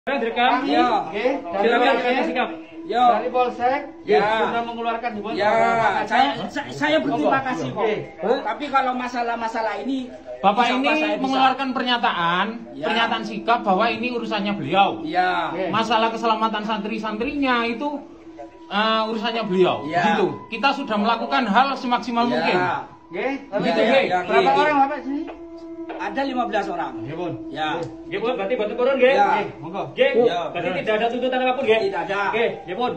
Direkam. Ya. Silakan sikap. Ya. Dari Polsek. Ya. Sudah mengeluarkan himbauan. Ya. Saya berterima kasih kok. Oke. Tapi kalau masalah ini, Bapak insya ini Allah saya bisa. mengeluarkan pernyataan sikap bahwa ini urusannya beliau. Ya. Masalah keselamatan santri-santrinya itu urusannya beliau. Ya. Gitu. Kita sudah melakukan hal semaksimal mungkin. Oke. Gitu, Ya, Ge. ya, Berapa Ge. orang Bapak sini? Ada 15 orang. Nggih, Bun. Ya. Nggih, Bun, berarti bantu turun, nggih. Ya. Nggih, monggo. Ya. Berarti tidak ada tuntutan apapun, nggih? Tidak ada. Oke, nggih, Bun.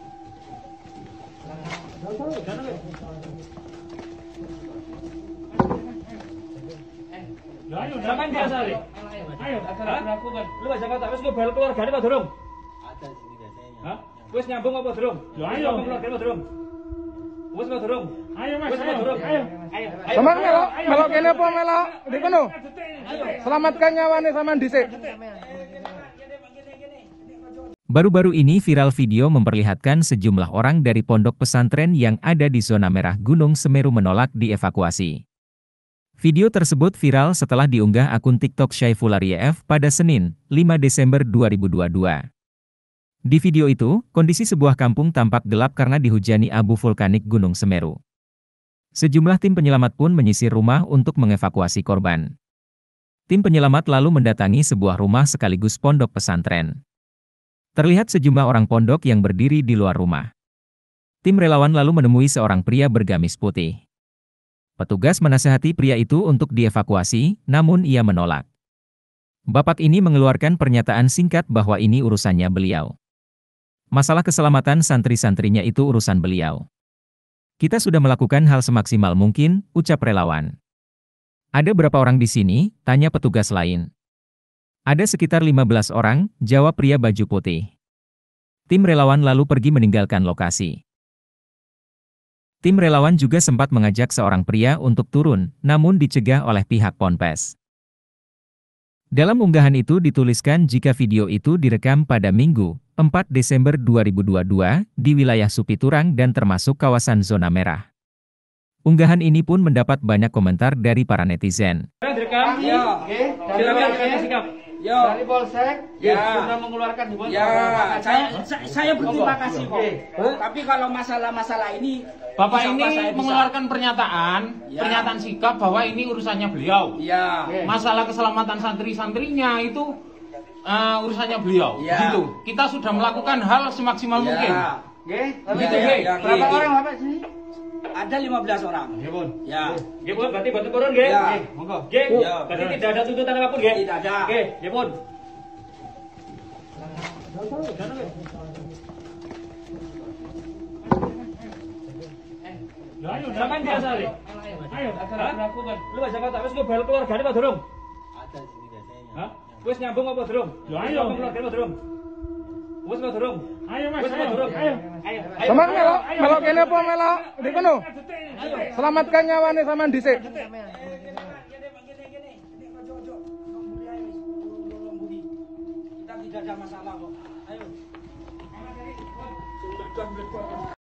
Ayo, jangan biasa, Le. Ayo, lakukan. Lu Pak Jakarta, wis bal keluargane apa durung? Ada sini biasanya. Hah? Wis nyambung apa durung? Ya, ayo. Nyambung keluargane apa durung? Wis apa durung? Ayo Mas, Wis apa ayo. durung? Ayo. Ayo. Sampeyan melok kene apa melok di kono? Selamatkan nyawane sampean dhisik. Baru-baru ini viral video memperlihatkan sejumlah orang dari pondok pesantren yang ada di zona merah Gunung Semeru menolak dievakuasi. Video tersebut viral setelah diunggah akun TikTok Syaifullah YF pada Senin, 5 Desember 2022. Di video itu, kondisi sebuah kampung tampak gelap karena dihujani abu vulkanik Gunung Semeru. Sejumlah tim penyelamat pun menyisir rumah untuk mengevakuasi korban. Tim penyelamat lalu mendatangi sebuah rumah sekaligus pondok pesantren. Terlihat sejumlah orang pondok yang berdiri di luar rumah. Tim relawan lalu menemui seorang pria bergamis putih. Petugas menasihati pria itu untuk dievakuasi, namun ia menolak. Bapak ini mengeluarkan pernyataan singkat bahwa ini urusannya beliau. Masalah keselamatan santri-santrinya itu urusan beliau. Kita sudah melakukan hal semaksimal mungkin, ucap relawan. Ada berapa orang di sini? Tanya petugas lain. Ada sekitar 15 orang, jawab pria baju putih. Tim relawan lalu pergi meninggalkan lokasi. Tim relawan juga sempat mengajak seorang pria untuk turun, namun dicegah oleh pihak Ponpes. Dalam unggahan itu dituliskan jika video itu direkam pada Minggu, 4 Desember 2022, di wilayah Supiturang dan termasuk kawasan zona merah. Unggahan ini pun mendapat banyak komentar dari para netizen. Direkam. Ya. Oke. Silakan sikap. Ya. Dari Polsek. Ya. Sudah mengeluarkan himbauan. Ya. Saya berterima Monggo. kasih kok. Oke. Tapi kalau masalah ini, Bapak insya ini Allah saya bisa. mengeluarkan pernyataan sikap bahwa ini urusannya beliau. Ya. Masalah keselamatan santri-santrinya itu urusannya beliau. Ya. Gitu. Kita sudah melakukan hal semaksimal mungkin. Ya. Nggih. Gitu, Ya, Ge. ya, Berapa Ge. orang Bapak sini? Ada 15 orang. Nggih, Bun. Ya. Nggih, Bun, berarti bantu turun, nggih. Ya. Nggih, monggo. Nggih. Ya. Berarti tidak ada tuntutan apapun, nggih? Tidak ada. Oke, nggih, Bun. Ayo. Jangan biasa, Le. Ayo. Lakukan. Lu Pak Jakarta, wis bal keluargane apa durung? Ada sini biasanya. Hah? Wis nyambung apa durung? Ya, ayo. Nyambung keluargane apa durung? Wis apa durung? Ayo Mas, Wis apa ayo. durung? Ayo. Ayo. Sampeyan melok kene apa melok di kono? Selamatkan nyawane sampean dhisik. Kita tidak ada masalah kok. Ayo.